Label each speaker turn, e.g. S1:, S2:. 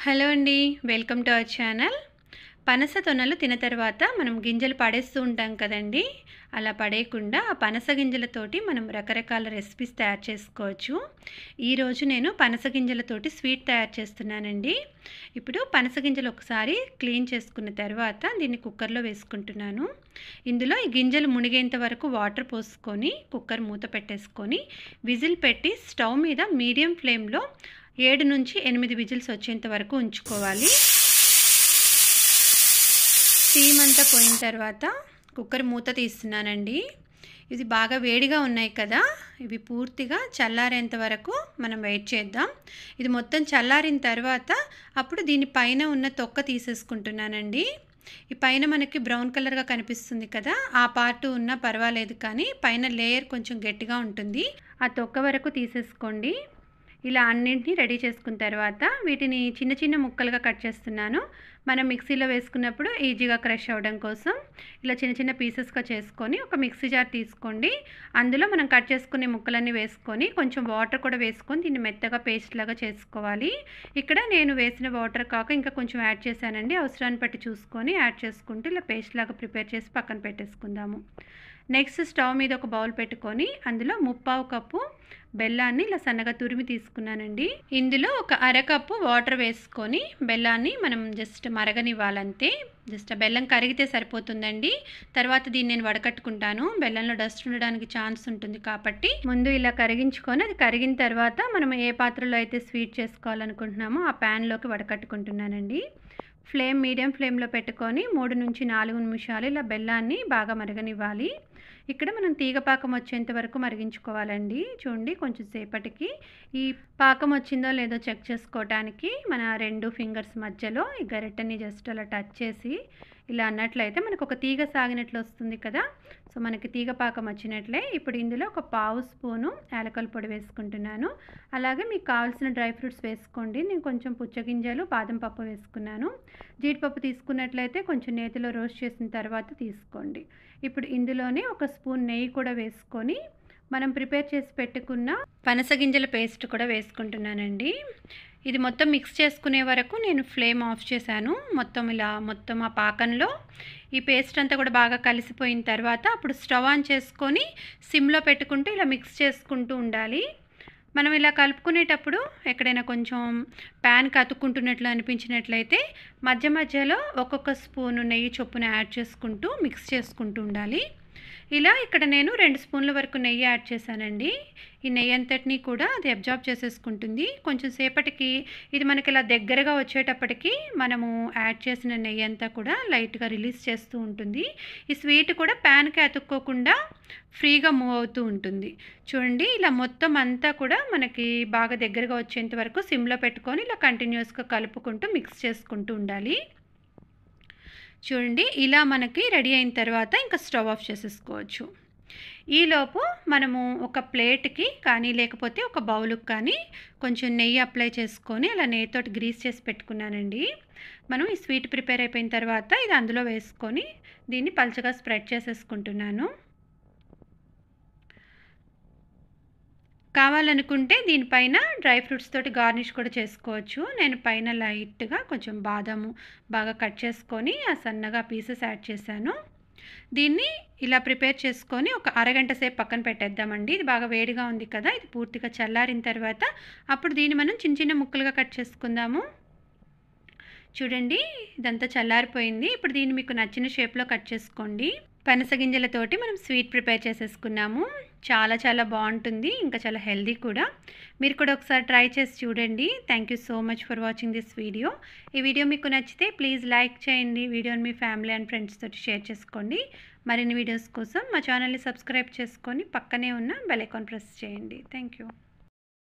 S1: Hello అండి, welcome to our channel. పనస తొనలు తిన్న తర్వాత మనం గింజలు పడేస్తూ ఉంటాం కదండి. అలా పడేయకుండా ఆ పనస గింజలతోటి మనం రకరకాల రెసిపీస్ తయారు చేసుకోవచ్చు. ఈరోజు నేను పనస గింజలతోటి స్వీట్ తయారు చేస్తున్నానండి. ఇప్పుడు పనస గింజలు ఒకసారి క్లీన్ చేసుకున్న తర్వాత దీన్ని కుక్కర్లో వేసుకుంటున్నాను. ఇందులో ఈ గింజలు మునిగేంత వరకు వాటర్ పోసుకొని కుక్కర్ మూత పెట్టేసుకొని విజిల్ పెట్టి స్టవ్ మీద మీడియం ఫ్లేమ్లో 7 నుంచి 8 విజిల్స్ వచ్చేంత వరకు ఉంచుకోవాలి. స్టీమ్ అంతా పోయిన తర్వాత కుక్కర్ మూత తీస్తున్నానండి. ఇది బాగా వేడిగా ఉన్నాయి కదా, ఇవి పూర్తిగా చల్లారేంత వరకు మనం వెయిట్ చేద్దాం. ఇది మొత్తం చల్లారిన తర్వాత అప్పుడు దీనిపైన ఉన్న తొక్క తీసేసుకుంటున్నానండి. ఈ పైన మనకి బ్రౌన్ కలర్గా కనిపిస్తుంది కదా, ఆ పార్ట్ ఉన్నా పర్వాలేదు, కానీ పైన లేయర్ కొంచెం గట్టిగా ఉంటుంది. ఆ తొక్క వరకు తీసేసుకోండి. ఇలా అన్నింటినీ రెడీ చేసుకున్న తర్వాత వీటిని చిన్న చిన్న ముక్కలుగా కట్ చేస్తున్నాను. మనం మిక్సీలో వేసుకున్నప్పుడు ఈజీగా క్రష్ అవ్వడం కోసం ఇలా చిన్న చిన్న పీసెస్గా చేసుకొని ఒక మిక్సీ జార్ తీసుకోండి. అందులో మనం కట్ చేసుకునే ముక్కలన్నీ వేసుకొని కొంచెం వాటర్ కూడా వేసుకొని దీన్ని మెత్తగా పేస్ట్ లాగా చేసుకోవాలి. ఇక్కడ నేను వేసిన వాటర్ కాక ఇంకా కొంచెం యాడ్ చేశానండి. అవసరాన్ని బట్టి చూసుకొని యాడ్ చేసుకుంటూ ఇలా పేస్ట్ లాగా ప్రిపేర్ చేసి పక్కన పెట్టేసుకుందాము. నెక్స్ట్ స్టవ్ మీద ఒక బౌల్ పెట్టుకొని అందులో 1/2 కప్పు బెల్లాన్ని ఇలా సన్నగా తురిమి తీసుకున్నానండి. ఇందులో ఒక అరకప్పు వాటర్ వేసుకొని బెల్లాన్ని మనం జస్ట్ మరగనివ్వాలంతే. జస్ట్ బెల్లం కరిగితే సరిపోతుందండి. తర్వాత దీన్ని నేను వడకట్టుకుంటాను. బెల్లంలో డస్ట్ ఉండడానికి ఛాన్స్ ఉంటుంది కాబట్టి ముందు ఇలా కరిగించుకొని అది కరిగిన తర్వాత మనం ఏ పాత్రలో అయితే స్వీట్ చేసుకోవాలనుకుంటున్నామో ఆ ప్యాన్లోకి వడకట్టుకుంటున్నానండి. ఫ్లేమ్ మీడియం ఫ్లేమ్లో పెట్టుకొని 3 నుంచి 4 నిమిషాలు ఇలా బెల్లాన్ని బాగా మరగనివ్వాలి. ఇక్కడ మనం తీగ పాకం వచ్చేంత వరకు మరిగించుకోవాలండి. చూడండి, కొంచెం సేపటికి ఈ పాకం వచ్చిందో లేదో చెక్ చేసుకోవడానికి మన 2 ఫింగర్స్ మధ్యలో ఈ గరిటెని జస్ట్ అలా టచ్ చేసి ఇలా అన్నట్లయితే మనకు ఒక తీగ సాగినట్లు వస్తుంది కదా. సో మనకి తీగ పాకం వచ్చినట్లే. ఇప్పుడు ఇందులో ఒక 1/2 స్పూను యాలకుల పొడి వేసుకుంటున్నాను. అలాగే మీకు కావాల్సిన డ్రై ఫ్రూట్స్ వేసుకోండి. నేను కొంచెం పుచ్చగింజలు, బాదం పప్పు వేసుకున్నాను. జీడిపప్పు తీసుకున్నట్లయితే కొంచెం నేతిలో రోస్ట్ చేసిన తర్వాత తీసుకోండి. ఇప్పుడు ఇందులోనే ఒక స్పూన్ నెయ్యి కూడా వేసుకొని మనం ప్రిపేర్ చేసి పెట్టుకున్న పనసగింజల పేస్ట్ కూడా వేసుకుంటున్నానండి. ఇది మొత్తం మిక్స్ చేసుకునే వరకు నేను ఫ్లేమ్ ఆఫ్ చేశాను. మొత్తం ఆ పాకంలో ఈ పేస్ట్ అంతా కూడా బాగా కలిసిపోయిన తర్వాత అప్పుడు స్టవ్ ఆన్ చేసుకొని సిమ్లో పెట్టుకుంటూ ఇలా మిక్స్ చేసుకుంటూ ఉండాలి. మనం ఇలా కలుపుకునేటప్పుడు ఎక్కడైనా కొంచెం ప్యాన్కి అతుక్కుంటున్నట్లు అనిపించినట్లయితే మధ్య మధ్యలో ఒక్కొక్క స్పూను నెయ్యి చొప్పున యాడ్ చేసుకుంటూ మిక్స్ చేసుకుంటూ ఉండాలి. ఇలా ఇక్కడ నేను 2 స్పూన్ల వరకు నెయ్యి యాడ్ చేశానండి. ఈ నెయ్యి అంతటినీ కూడా అది అబ్జార్బ్ చేసేసుకుంటుంది. కొంచెం సేపటికి ఇది మనకి ఇలా దగ్గరగా వచ్చేటప్పటికి మనము యాడ్ చేసిన నెయ్యి అంతా కూడా లైట్గా రిలీజ్ చేస్తూ ఉంటుంది. ఈ స్వీట్ కూడా ప్యాన్కి అతుక్కోకుండా ఫ్రీగా మూవ్ అవుతూ ఉంటుంది. చూడండి, ఇలా మొత్తం అంతా కూడా మనకి బాగా దగ్గరగా వచ్చేంత వరకు సిమ్లో పెట్టుకొని ఇలా కంటిన్యూస్గా కలుపుకుంటూ మిక్స్ చేసుకుంటూ ఉండాలి. చూడండి, ఇలా మనకి రెడీ అయిన తర్వాత ఇంకా స్టవ్ ఆఫ్ చేసేసుకోవచ్చు. ఈలోపు మనము ఒక ప్లేట్కి కానీ లేకపోతే ఒక బౌల్కి కానీ కొంచెం నెయ్యి అప్లై చేసుకొని అలా నెయ్యితోటి గ్రీస్ చేసి పెట్టుకున్నానండి. మనం ఈ స్వీట్ ప్రిపేర్ అయిపోయిన తర్వాత ఇది అందులో వేసుకొని దీన్ని పల్చగా స్ప్రెడ్ చేసేసుకుంటున్నాను. కావాలనుకుంటే దీనిపైన డ్రై ఫ్రూట్స్ తోటి గార్నిష్ కూడా చేసుకోవచ్చు. నేను పైన లైట్గా కొంచెం బాదాము బాగా కట్ చేసుకొని ఆ సన్నగా పీసెస్ యాడ్ చేశాను. దీన్ని ఇలా ప్రిపేర్ చేసుకొని ఒక అరగంట సేపు పక్కన పెట్టేద్దామండి. ఇది బాగా వేడిగా ఉంది కదా, ఇది పూర్తిగా చల్లారిన తర్వాత అప్పుడు దీన్ని మనం చిన్న చిన్న ముక్కలుగా కట్ చేసుకుందాము. చూడండి, ఇదంతా చల్లారిపోయింది. ఇప్పుడు దీన్ని మీకు నచ్చిన షేప్లో కట్ చేసుకోండి. పనసగింజలతోటి మనం స్వీట్ ప్రిపేర్ చేసేసుకున్నాము. చాలా చాలా బాగుంటుంది, ఇంకా చాలా హెల్దీ కూడా. మీరు కూడా ఒకసారి ట్రై చేసి చూడండి. Thank you so much for watching this video. ఈ వీడియో మీకు నచ్చితే ప్లీజ్ లైక్ చేయండి. వీడియోని మీ ఫ్యామిలీ అండ్ ఫ్రెండ్స్ తోటి షేర్ చేసుకోండి. మరిన్ని వీడియోస్ కోసం మా ఛానల్ని సబ్స్క్రైబ్ చేసుకొని పక్కనే ఉన్న బెల్ ఐకాన్ ప్రెస్ చేయండి. Thank you.